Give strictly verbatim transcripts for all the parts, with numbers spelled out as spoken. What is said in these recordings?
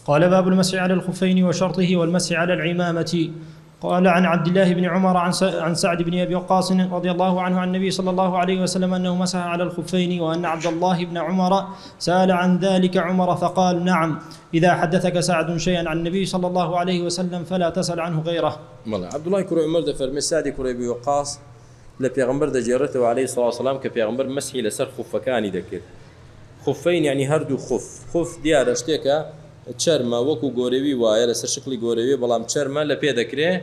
قال: باب المسح على الخفين وشرطه والمسح على العمامة. قال: عن عبد الله بن عمر عن سعد بن أبي وقاص رضي الله عنه عن النبي صلى الله عليه وسلم أنه مسح على الخفين، وأن عبد الله بن عمر سأل عن ذلك عمر فقال: نعم، إذا حدثك سعد شيئا عن النبي صلى الله عليه وسلم فلا تسأل عنه غيره. والله عبد الله كرو عمر دفر سعد كرو أبي وقاص لبيغمبر دجرته عليه الصلاة والسلام كبيغمبر مسحي لسر خفكاني ذكر خفين يعني هردو خف خف ديار اشتكى چرمە وەکو گۆرەوی وایە لەسەر شکلی گۆرەوی بەڵام چرمە لە پێ دەکرێ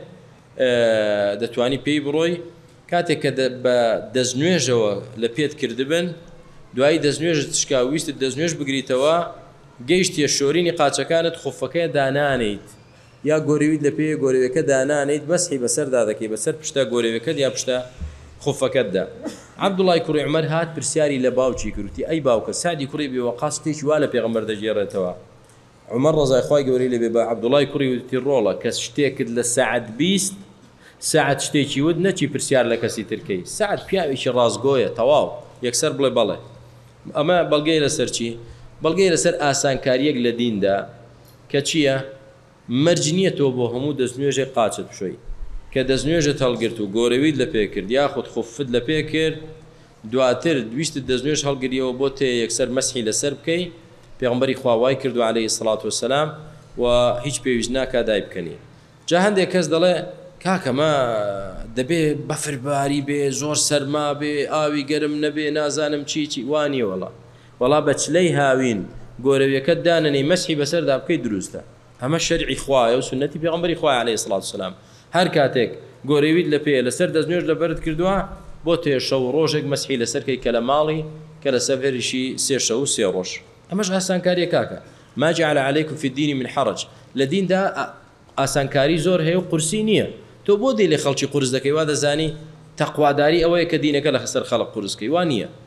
دەتوانی پێی بڕۆی کاتێک کە بە دەستنوێژەوە لە پێت کردبن دوایی دەستنوێژت تشکا ویستت دەستنوێژ بگریتەوە گەیشتیە شۆرینی قاچەکانت خفەکەی دانانیت یا گۆرەویت لە پێ گۆرەوەکە دانانیت بەسحی بەسەردا دەکەی بەسەر پشتە گۆرەوەکەت یا پشتە خفەکەتدا. عەبدوڵای کوڕی عومەر هات پرسیاری لە باوکی کردوتی: ئەی باوکە سعدی کوڕی ئەبی وەقاص شتێکی وا لە پێغەمبەر دەژێڕێتەوە. عمر رضای خوای گەورەی لێبێ بە عەبدوڵای کوڕی وتی: ڕۆڵە کەس شتێکت لە سەعەت بیست سەعەت شتێکی ود نەچی پرسیار لە کەسی ترکەی. سەعەت پیاوێکی ڕازگۆیە تەواو یەکسەر بڵێ بەڵێ. ئەمە بەڵگەی لەسەر چی؟ بەڵگەی لەسەر ئاسانکاریەک لە دیندا کە چییە؟ مەرج نییە تۆ بۆ هەموو دەستنوێژێک قاچت بشۆی کە دەستنوێژت هەڵگرت و گۆرەویت لە پێ کرد یاخود خفت لە پێ کرد دواتر دویستت دەستنوێژ هەڵگریەوە بۆ تێ یەکسەر مەسحی لەسەر بکەی. پێغەمبەری خوا وای کردو عەلەیهی سەڵات وەسەلام و هیچ پێویست ناکا دای بکەنی. جا هەندێک کەس دەڵێ کاکە ما دەبێ بەفرباری بێ زۆر سەرما بێ ئاوی گەرم نەبێ نازانم چی چی وانیە. وەڵا وەڵا بە چلەی هاوین گۆرەویەکەت دانەنەی مەسحی بەسەردا بکەی دروستە. ئەمە شەرعی خوایە و سنەتی پێغەمبەری خوایە عەلەیهی سەڵات وەسەلام. هەر کاتێک گۆرەویت لە پێ لەسەر دەستنوێژ لەبەرت کردووە بۆ تێ شەو ڕۆژێک مەسحی لەسەرکەی کە لە ماڵی کە لە سەفەریشی سێ شەو و سێ ڕۆژ. ئەمەش ئاسانکاریە کاکە. ما جعل عليكم في الدين من حرج. لە دیندا ئاسانکاری زۆر هەیە و قورسی نییە. تۆ بۆ دێ لێ خەڵکی قورس دەکەی وا دەزانی تەقواداری ئەوەیە کە دینەکە لە سەر خەڵق قورسکەی وان نییە.